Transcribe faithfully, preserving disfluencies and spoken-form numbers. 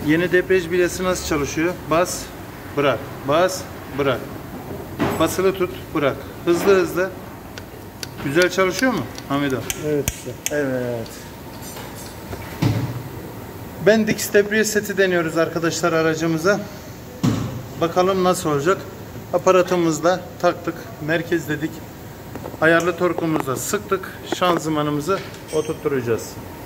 Yeni debriyaj bilyesi nasıl çalışıyor? Bas, bırak. Bas, bırak. Basılı tut, bırak. Hızlı hızlı. Güzel çalışıyor mu Hamido? Evet usta. Evet. Bendix debriyaj seti deniyoruz arkadaşlar aracımıza. Bakalım nasıl olacak. Aparatımızda taktık, merkezledik. Ayarlı torkumuzla sıktık. Şanzımanımızı oturtturacağız.